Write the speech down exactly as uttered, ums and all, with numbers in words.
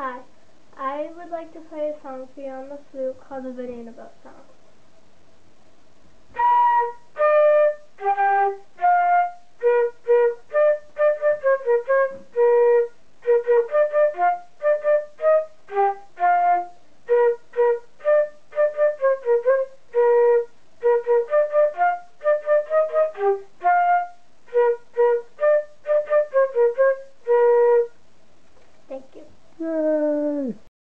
Hi, I would like to play a song for you on the flute called the Banana Boat Song.